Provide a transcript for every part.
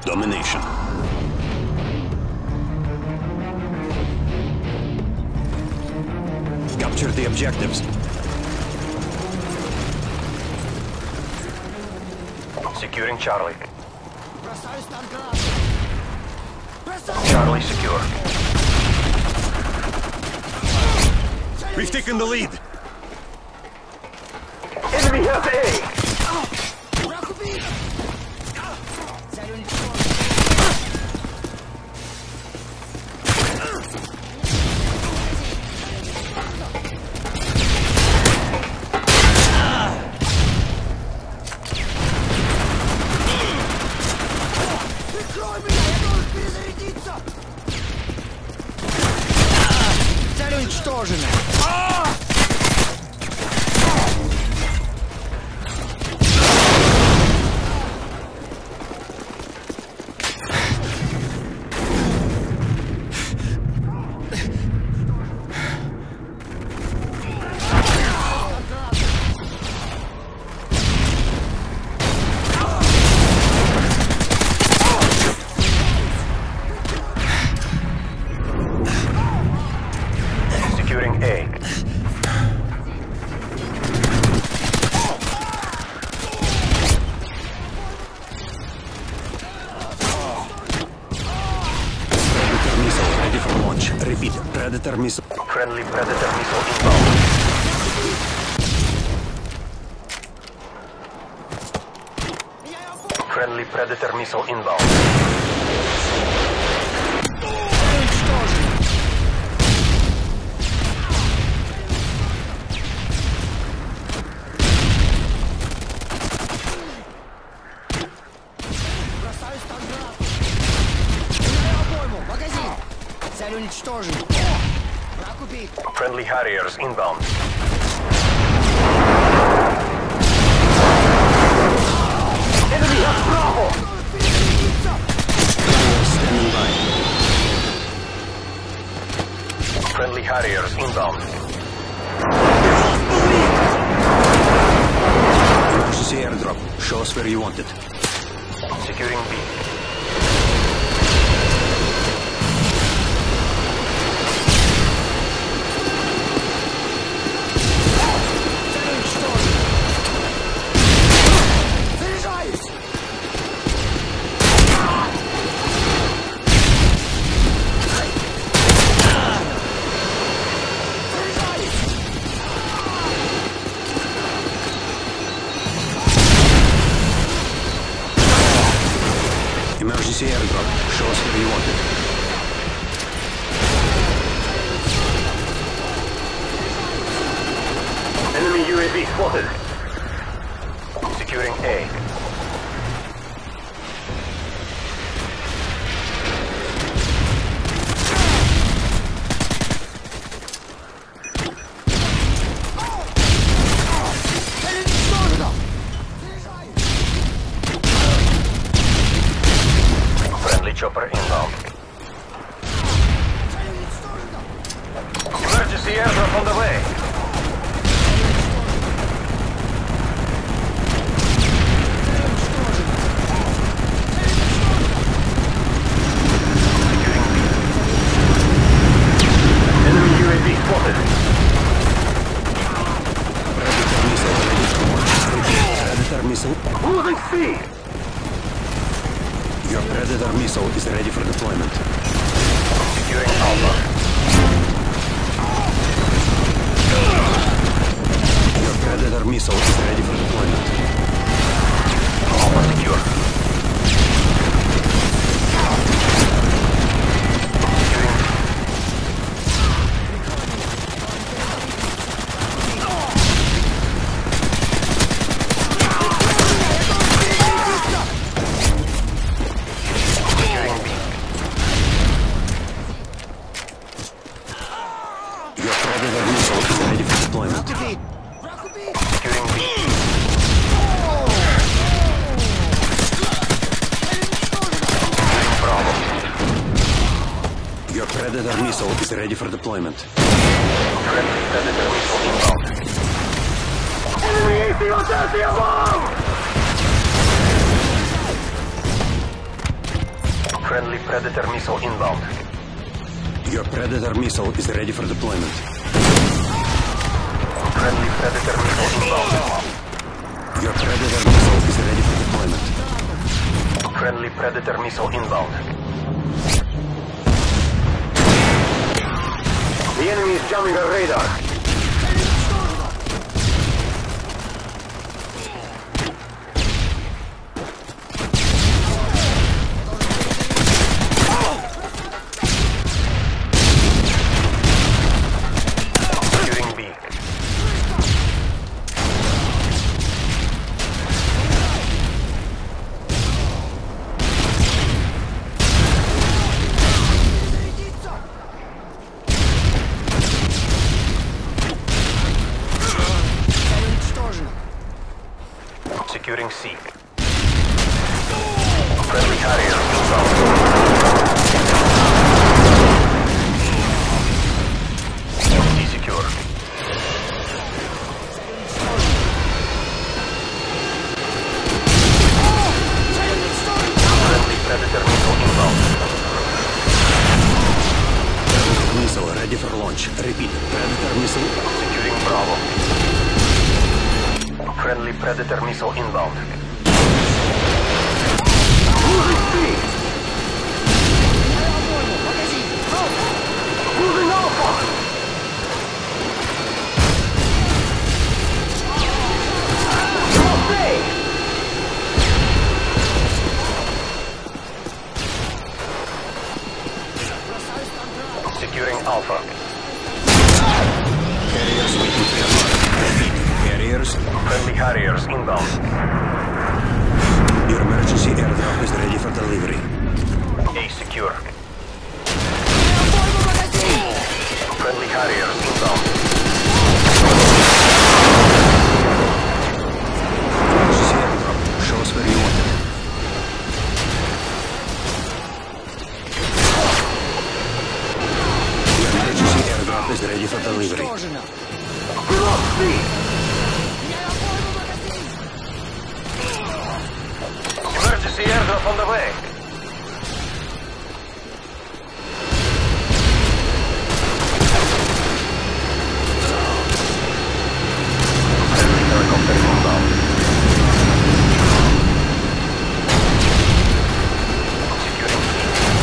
Domination. Capture the objectives. Securing Charlie. Charlie secure. We've taken the lead. Enemy has A. Цель уничтожена! Securing A. Predator missile ready for launch. Repeat, Predator missile. Friendly Predator missile inbound. Friendly Predator missile inbound. Цель уничтожена! Враг убит! Friendly Harriers inbound. Enemy has Bravo! Standing by. Friendly Harriers inbound. Emergency airdrop. Show us where you want it. Securing B. Emergency airdrop. Show us where you want it. Enemy UAV spotted. Securing A. Friendly chopper inbound. Emergency airdrop on the way. Enemy UAV spotted. Predator missile. Losing C. Your Predator missile is ready for deployment. Securing Alpha. Your Predator missile is ready for deployment. Alpha secure. Securing B. Your Predator missile is ready for deployment. Убит! Securing B. Bravo. Your Predator missile is ready for deployment. Friendly Predator missile inbound. Enemy AC above! Friendly Predator missile inbound. Your Predator missile is ready for deployment. Friendly Predator missile inbound. Your Predator missile is ready for deployment. Friendly Predator missile inbound. The enemy is jamming our radar. Securing B. Securing C. Friendly Harrier inbound. C secure. Friendly Predator missile inbound. Predator missile ready for launch. Repeat. Predator missile. Securing Bravo. Friendly Predator missile inbound. Moving Alpha! Securing Alpha. Carriers waiting for your mark. Repeat. Carriers. Friendly Harriers inbound. Your emergency airdrop is ready for delivery. A secure. Friendly Harriers inbound. Emergency airdrop. Show us where you want it. Your emergency airdrop is ready for delivery. Emergency airdrop on the way. Friendly helicopter inbound. Securing C.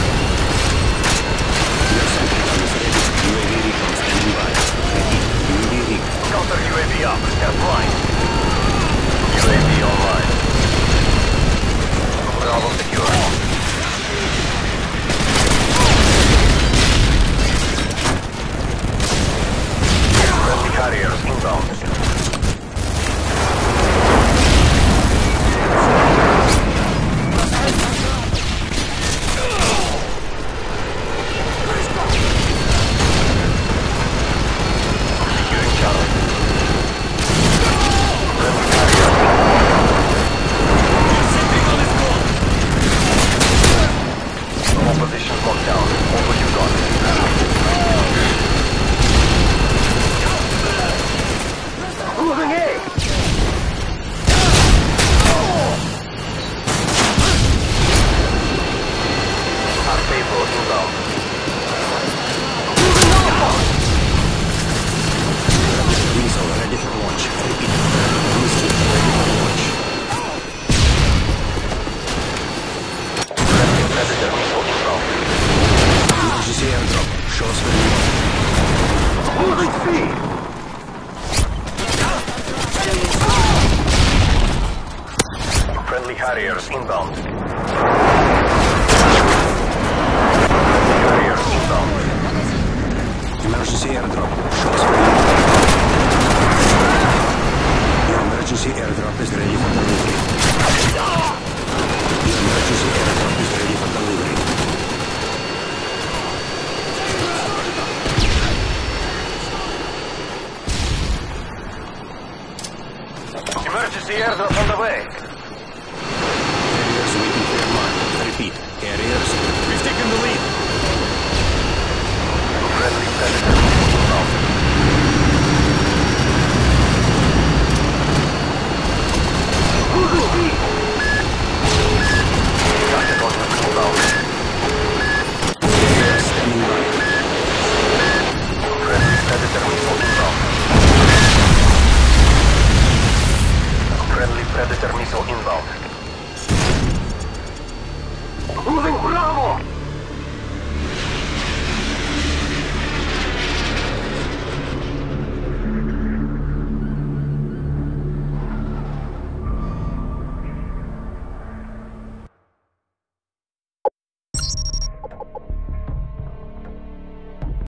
Your sentry gun is ready. UAV recon standing by. Repeat. UAV recon. Counter UAV up. Stand blind. UAV online. Bravo secure. Friendly Harriers inbound. Securing Charlie. Friendly Harriers inbound. All positions locked down. Over you gone. Moving A! Our payload inbound. Moving Alpha! Missile ready for launch. Repeat. Missile ready for launch. Friendly Predator missile inbound. Emergency airdrop. Show us where you want it. Moving C! Friendly Harriers inbound. Friendly Harriers inbound. Emergency airdrop. Show us where you want it. Your emergency airdrop is ready for delivery.